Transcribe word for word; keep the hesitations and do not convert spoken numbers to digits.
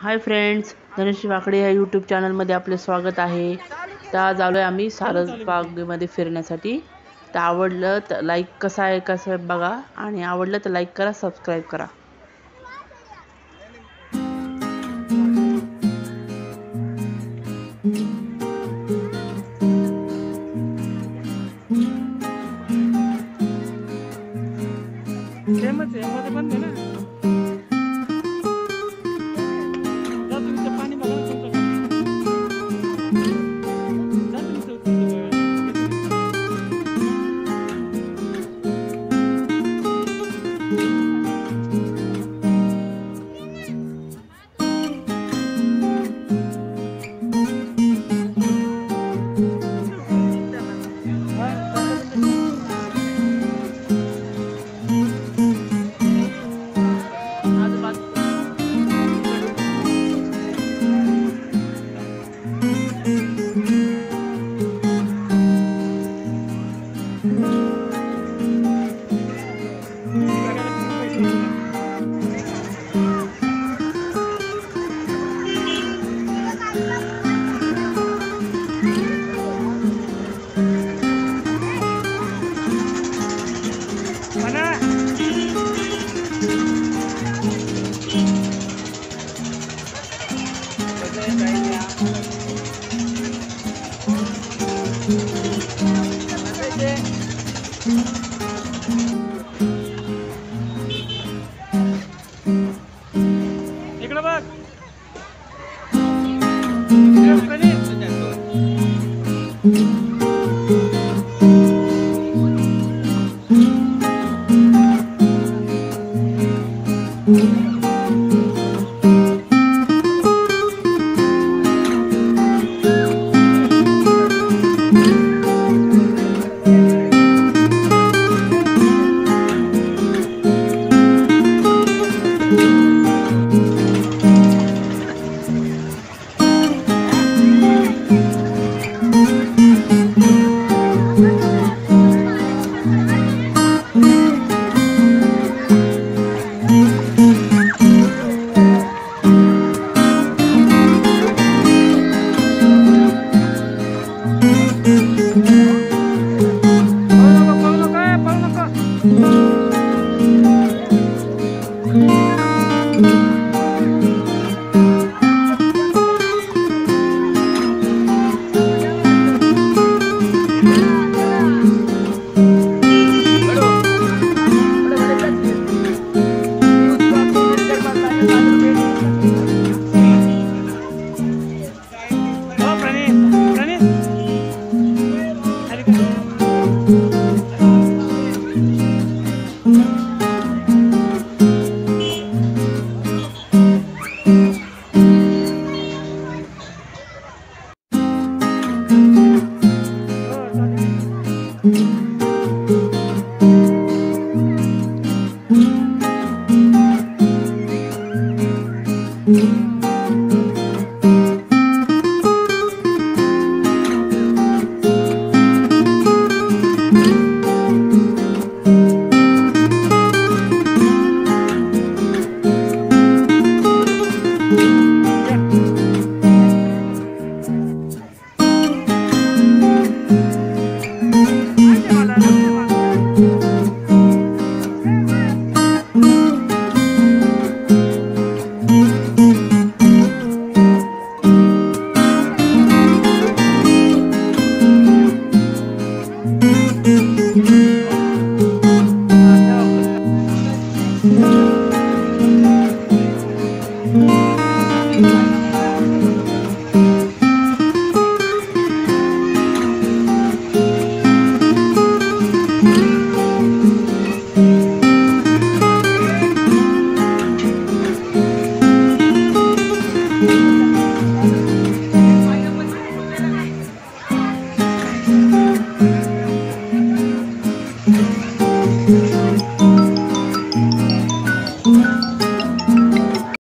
Hi friends, Dhanashree वाकडे या YouTube चॅनलमध्ये आपले स्वागत आहे। तर आज आलो आहे आम्ही सारसबागेमध्ये फिरण्यासाठी। तर आवडलं तर लाईक कसा आहे कसं बघा आणि आवडलं तर लाईक करा, सबस्क्राईब करा। फेमस आहे मध्ये बंद आहे ना। जा तुम्ही ते पाणी बघा तुमचं जा तुम्ही चौकीजवळ इकडे बघ Mm-hmm.